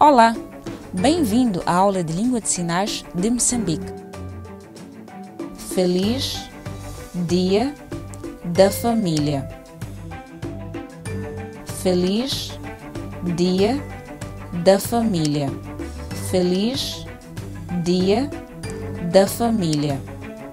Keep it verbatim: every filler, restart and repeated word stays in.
Olá, bem-vindo à aula de Língua de Sinais de Moçambique. Feliz Dia da Família. Feliz Dia da Família. Feliz Dia da Família.